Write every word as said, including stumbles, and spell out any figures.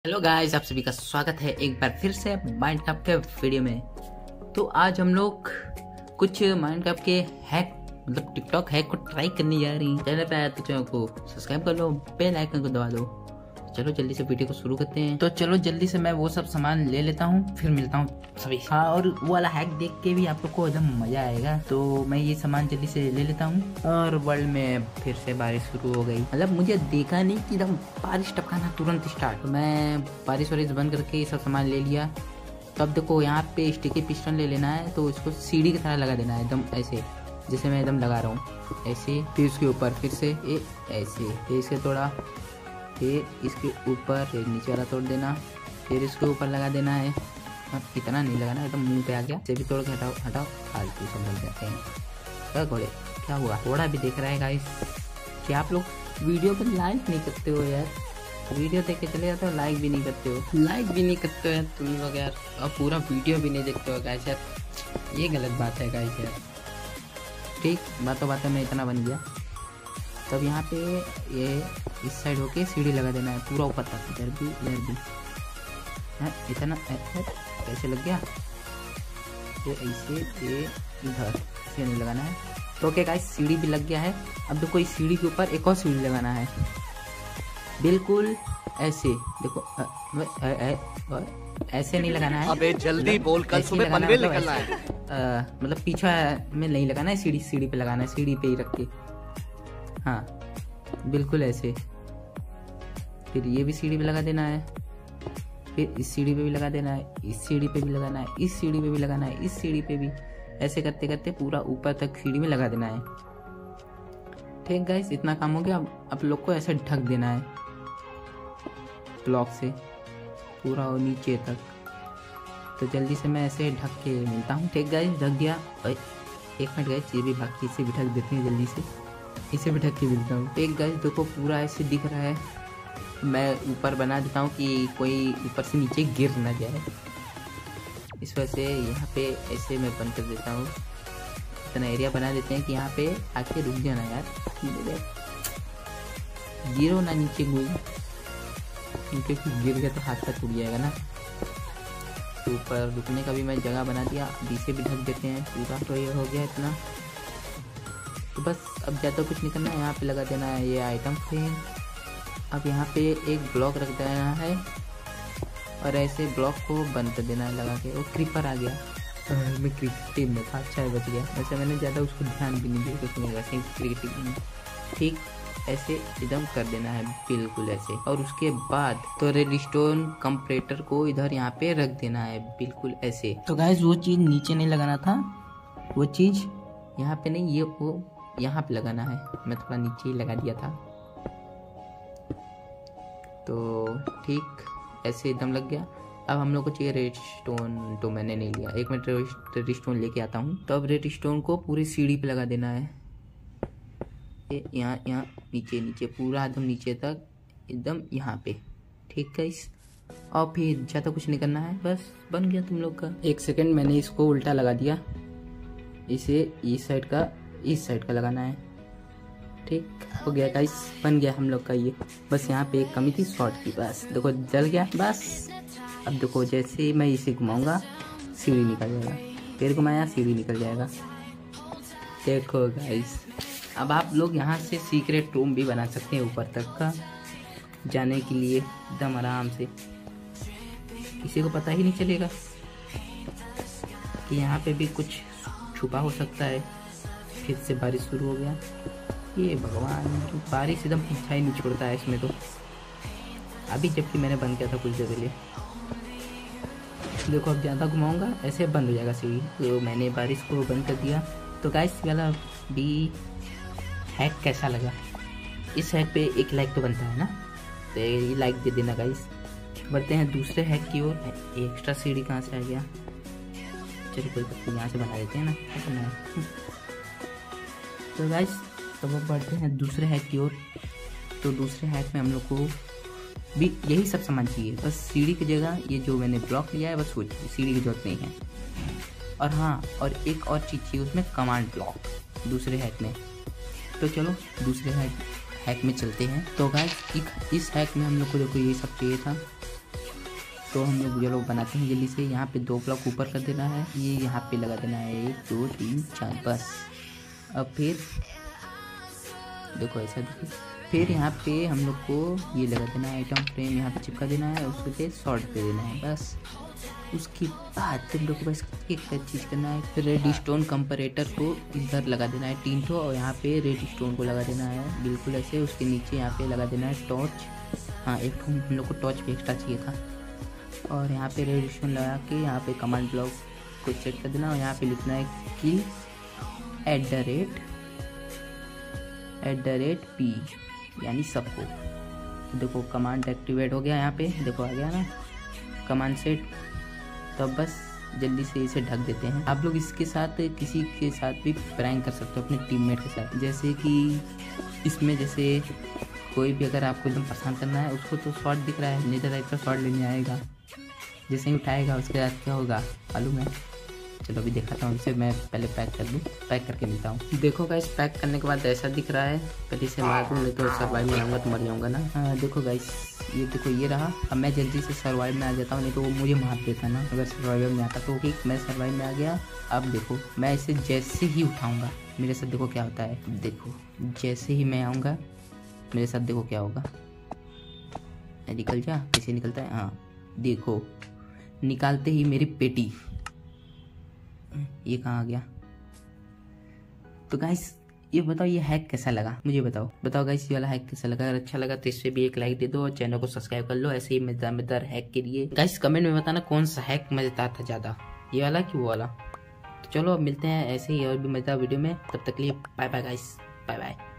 Hello guys, आप सभी का स्वागत है एक बार फिर से माइनक्राफ्ट के वीडियो में। तो आज हम लोग कुछ माइनक्राफ्ट के हैक मतलब टिकटॉक हैक को ट्राई करने जा रही हैं। चैनल पे आया तो चैनल को सब्सक्राइब कर लो, बेल आइकन को दबा दो। चलो जल्दी से वीडियो को शुरू करते हैं। तो चलो जल्दी से मैं वो सब सामान ले लेता हूँ, फिर मिलता हूँ सभी। हाँ, और वो वाला हैक देख के भी आप लोग को एकदम मजा आएगा। तो मैं ये सामान जल्दी से ले लेता हूँ। और वर्ल्ड में फिर से बारिश शुरू हो गई। मतलब मुझे देखा नहीं कि एकदम बारिश टपकाना तुरंत स्टार्ट। तो मैं बारिश वारिश बंद करके ये सब सामान ले लिया। तो अब देखो यहाँ पे स्टिकी पिस्टन ले लेना है। तो इसको सीढ़ी की तरह लगा देना है, एकदम ऐसे जैसे मैं एकदम लगा रहा हूँ ऐसे। फिर उसके ऊपर फिर से ये ऐसे, फिर इसके थोड़ा, फिर इसके ऊपर, फिर नीचे वाला तोड़ देना, फिर इसके ऊपर लगा देना है। अब इतना नहीं लगाना, एकदम मुंह पे आ गया। से भी तोड़ के हटाओ हटाओ, फालतू सब लग जाते हैं। क्या घोड़े, क्या हुआ? थोड़ा भी देख रहा है गाइस। क्या आप लोग वीडियो पर लाइक नहीं करते हो यार? वीडियो देख के चले जाते हो, लाइक भी नहीं करते हो। लाइक भी नहीं करते हो यार तुम लोग यार, और पूरा वीडियो भी नहीं देखते हो गाइस यार। ये गलत बात है गाइस यार। ठीक, बातों बातों में इतना बन गया। तब यहाँ पे ये इस साइड होके सीढ़ी लगा देना है पूरा ऊपर तक, इधर भी इधर भी। हाँ, इतना कैसे लग गया? ये ऐसे, ये इधर से नहीं लगाना है। तो ओके गाइस, सीढ़ी भी लग गया है। अब देखो इस सीढ़ी के ऊपर एक और सीढ़ी लगाना है, बिल्कुल ऐसे। देखो अ, अ, अ, अ, ऐसे नहीं लगाना है। अबे जल्दी बोल, कल सुबह पनवेल निकलना है। आ, मतलब पीछे में नहीं लगाना है, सीढ़ी सीढ़ी पे लगाना है, सीढ़ी पे ही रख के। हाँ, बिल्कुल ऐसे। फिर ये भी सीढ़ी पे लगा देना है, फिर इस सीढ़ी पे भी लगा देना है, इस सीढ़ी पे भी लगाना है, इस सीढ़ी पे भी लगाना है, इस सीढ़ी पे भी। ऐसे करते करते पूरा ऊपर तक सीढ़ी में लगा देना है। ठीक गाइस, इतना काम हो गया। अब आप लोग को ऐसे ढक देना है ब्लॉक से पूरा और नीचे तक। तो जल्दी से मैं ऐसे ढक के मिलता हूँ। ठीक गाइस, ढक दिया। एक मिनट गाइस, ये भी बाकी इसे भी ढक देते हैं जल्दी से। इसे भी ढक के मिलता हूँ। एक गाइस देखो पूरा ऐसे दिख रहा है। मैं ऊपर बना देता हूँ कि कोई ऊपर से नीचे गिर ना जाए, इस वजह से यहाँ पे ऐसे मैं बंद कर देता हूँ। इतना एरिया बना देते हैं कि यहाँ पे आके रुक जाना यार, गिरो ना नीचे कोई, क्योंकि गिर गया तो हाथ का टूट जाएगा ना। तो ऊपर रुकने का भी मैं जगह बना दिया। अभी से भी ढक देते हैं पूरा। तो ये हो गया इतना। तो बस अब ज़्यादा कुछ नहीं करना है। यहाँ पे लगा देना है ये आइटम फ्रेम। अब यहाँ पे एक ब्लॉक रख देना है और ऐसे ब्लॉक को बंद कर देना है लगा के। वो क्रीपर आ गया। आ, मैं क्रिकेट टीम में था, अच्छा है बच गया। वैसे मैंने ज़्यादा उसको ध्यान भी नहीं दिया क्योंकि मैं वैसे ही क्रिकेट टीम में। ठीक, ऐसे एकदम कर देना है बिल्कुल ऐसे। और उसके बाद तो रेडस्टोन कंप्रेटर को इधर यहाँ पे रख देना है बिल्कुल ऐसे। तो गाइस वो चीज़ नीचे नहीं लगाना था, वो चीज़ यहाँ पे नहीं, ये वो यहाँ पे लगाना है। मैं थोड़ा नीचे ही लगा दिया था। तो ठीक, ऐसे एकदम लग गया। अब हम लोग को चाहिए रेडस्टोन। तो मैंने नहीं लिया, एक मिनट रेडस्टोन लेके आता हूँ। तो अब रेडस्टोन को पूरी सीढ़ी पे लगा देना है, यहाँ यहाँ नीचे नीचे पूरा एकदम नीचे तक, एकदम यहाँ पे। ठीक है इस, और फिर ज़्यादा कुछ नहीं करना है, बस बन गया तुम लोग का। एक सेकेंड, मैंने इसको उल्टा लगा दिया। इसे इस साइड का इस साइड का लगाना है। ठीक हो गया गाइस, बन गया हम लोग का ये। बस यहाँ पे एक कमी थी शॉर्ट की, बस देखो जल गया बस। अब देखो जैसे मैं इसे घुमाऊंगा सीढ़ी निकल जाएगा, फिर घुमाया सीढ़ी निकल जाएगा। देखो गाइस, अब आप लोग यहाँ से सीक्रेट रूम भी बना सकते हैं ऊपर तक का जाने के लिए एकदम आराम से। किसी को पता ही नहीं चलेगा कि यहाँ पे भी कुछ छुपा हो सकता है। फिर से बारिश शुरू हो गया। ये भगवान, बारिश एकदम पीछा ही नहीं छोड़ता है इसमें तो। अभी जबकि मैंने बंद किया था कुछ देर पहले। देखो अब ज़्यादा घुमाऊंगा ऐसे बंद हो जाएगा सीढ़ी। तो मैंने बारिश को बंद कर दिया। तो गाइस वाला भी हैक कैसा लगा? इस हैक पे एक लाइक तो बनता है ना, तो ये लाइक दे देना गाइस। बढ़ते हैं दूसरे हैक की ओर। एक्स्ट्रा सीढ़ी कहाँ से आ गया? चलो कोई बात नहीं, यहाँ से बना देते हैं ना, क्या करना है। तो गाइस तो वो बढ़ते हैं दूसरे हैक की ओर। तो दूसरे हैक में हम लोग को भी यही सब सामान चाहिए, बस सीढ़ी की जगह ये जो मैंने ब्लॉक लिया है बस वो सीढ़ी की जरूरत नहीं है। और हाँ, और एक और चीज़ चाहिए उसमें, कमांड ब्लॉक दूसरे हैक में। तो चलो दूसरे हैक हैक में चलते हैं। तो गाइस इस हैक में हम लोग को देखो ये सब चाहिए था। तो हम लोग जो लोग बनाते हैं जल्दी से। यहाँ पे दो ब्लॉक ऊपर कर देना है, ये यहाँ पे लगा देना है, एक दो तीन चार, बस। अब फिर देखो ऐसा देखिए, फिर यहाँ पे हम लोग को ये लगा देना है, आइटम फ्रेम यहाँ पे चिपका देना है, उस पे शॉर्ट पे देना है, बस। उसके बाद तुम लोग को बस एक चीज़ करना है, फिर रेड स्टोन कंपरेटर को इधर लगा देना है तीन ठो, और यहाँ पे रेड स्टोन को लगा देना है बिल्कुल ऐसे। उसके नीचे यहाँ पे लगा देना है टॉर्च, हाँ एक ठो हम लोग को टॉर्च भी एक्स्ट्रा चाहिए था। और यहाँ पे रेड स्टोन लगा के यहाँ पे कमांड ब्लॉक को सेट कर देना, और यहाँ पे लिखना है kill at the rate at the rate P, यानी सबको। तो देखो कमांड एक्टिवेट हो गया, यहाँ पे देखो आ गया ना कमांड सेट। तो अब बस जल्दी से इसे ढक देते हैं। आप लोग इसके साथ किसी के साथ भी प्रैंक कर सकते हो अपने टीममेट के साथ, जैसे कि इसमें जैसे कोई भी अगर आपको एकदम परेशान करना है, उसको तो शॉट दिख रहा है, नेदर राइट का शॉट लेने आएगा, जैसे ही उठाएगा उसके बाद क्या होगा मालूम है? चलो अभी दिखाता हूँ इसे, मैं पहले पैक कर दूँ, पैक करके मिलता हूँ। देखो गाइस पैक करने के बाद ऐसा दिख रहा है, पहले इसे मार दूँ, नहीं तो सर्वाइव में आऊँगा तो मर जाऊँगा ना। हाँ देखो गाइस ये देखो ये रहा। अब मैं जल्दी से सर्वाइव में आ जाता हूँ, नहीं तो वो मुझे मार देता ना अगर सर्वाइव में आता तो। ठीक मैं सर्वाइव में आ गया। अब देखो मैं इसे जैसे ही उठाऊँगा मेरे साथ देखो क्या होता है। देखो जैसे ही मैं आऊँगा मेरे साथ देखो क्या होगा, निकल जा, कैसे निकलता है। हाँ देखो निकालते ही मेरी पेटी, ये कहाँ आ गया। तो गाइस ये बताओ ये हैक कैसा लगा, मुझे बताओ बताओ गाइस ये वाला हैक कैसा लगा। अगर अच्छा लगा तो इस पे भी एक लाइक दे दो और चैनल को सब्सक्राइब कर लो ऐसे ही मजेदार मजेदार हैक के लिए। गाइस कमेंट में बताना कौन सा हैक मजेदार था ज्यादा, ये वाला कि वो वाला। तो चलो अब मिलते हैं ऐसे ही और भी मजेदार वीडियो में, तब तक के लिए bye bye guys, bye bye.